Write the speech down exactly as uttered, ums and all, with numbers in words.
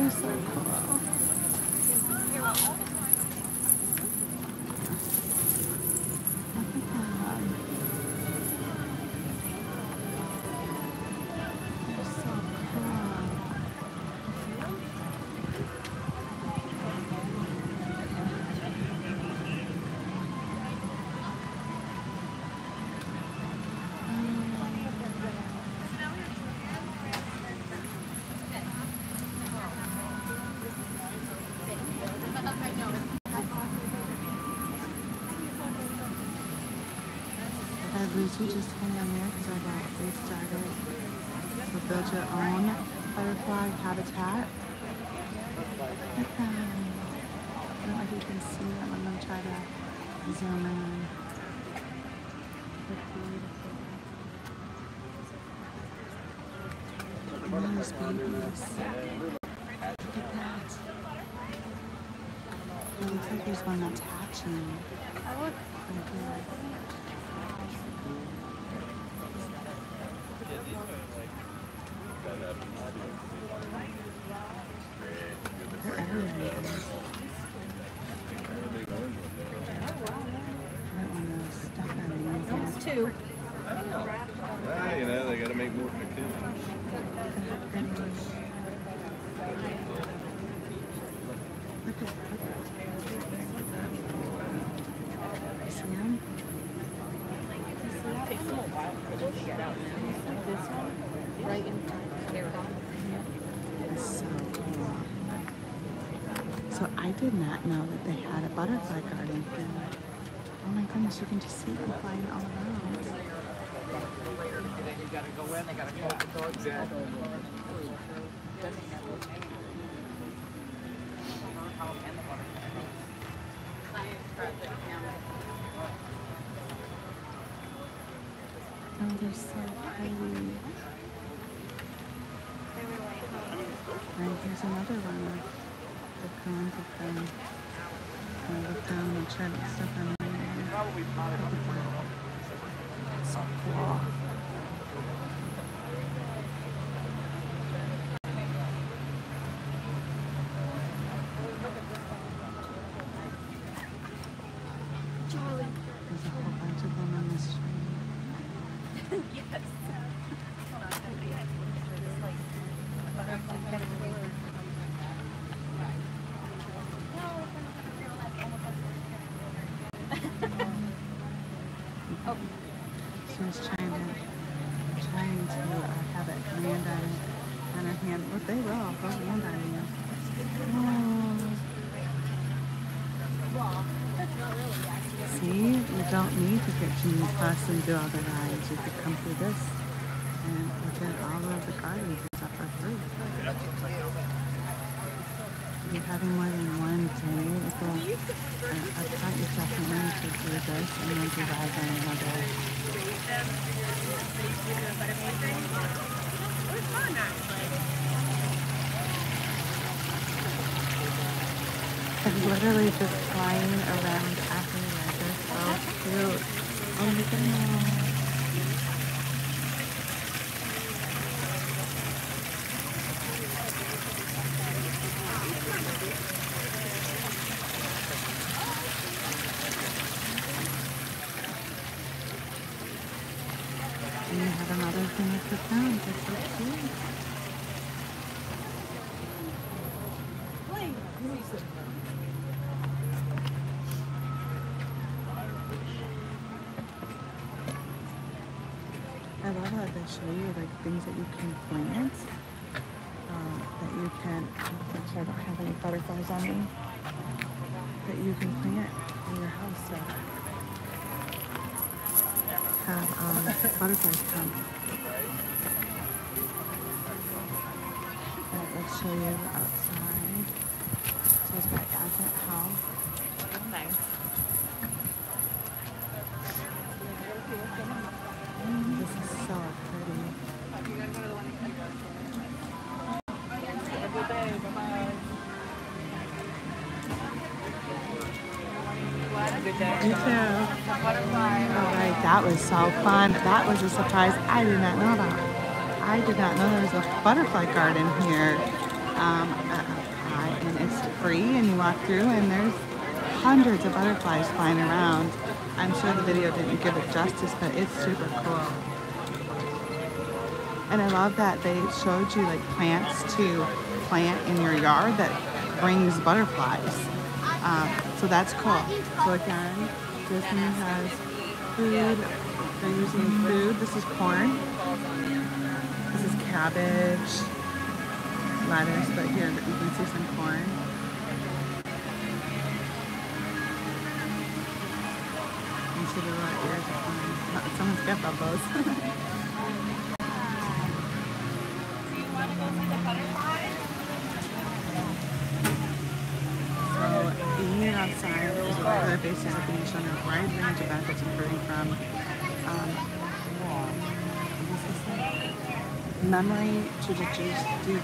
They're so cool. Lucy just hang on there because I got restarted. So build your own butterfly habitat. Look at them. I don't know if you can see them. I'm going to try to zoom in. They're beautiful. Nice babies. Look at that. It looks like there's one that's hatching. Oh, look. Right here. They're everywhere. Right one of those stuff that means almost two. Well, you know, they got to make more for kids. Look at see them? It takes them a while to get out now. This one, right in front. It's so cool. So I did not know that they had a butterfly garden here. Oh my goodness, you can just see them flying all around. You gotta go in, they gotta close the door. Exactly. Oh, they're so pretty. Right, here's another one. The cones of them. And look down and try to stuff on there. So cool. Charlie. There's a whole bunch of them on the street. Yes. Oh. She was trying to trying to uh, have it land on on her hand. Well, they will. They'll land on you. Oh. See, you don't need to get Genie Plus and do all the rides. You could come through this and look at all of the gardens and stuff for free. You're having more than one day with a, a, a cut, you definitely need to do this and then do rides on another. It's literally just flying around everywhere. They're so cute. Oh my goodness. And you have another thing with the sounds. It's so cute. I love how they show you like things that you can plant, um, that you can, which I don't have any butterflies on me, that you can plant in your house to have um, butterflies come. And let's show you outside. So it's got Ascent House. Nice. This is so pretty. Good day. You too. Alright, that was so fun. That was a surprise I did not know about. I did not know there was a butterfly garden here. um, at Epcot, and it's free, and you walk through, and there's hundreds of butterflies flying around. I'm sure the video didn't give it justice, but it's super cool. And I love that they showed you like plants to plant in your yard that brings butterflies. Um, so that's cool. So again, Disney has food. They're using food. This is corn. This is cabbage, lettuce, but here you can see some corn. You see the little ears of corn. Someone's got bubbles. So being outside is a regular basis of being shown a wide range of benefits, including from um, memory to reduce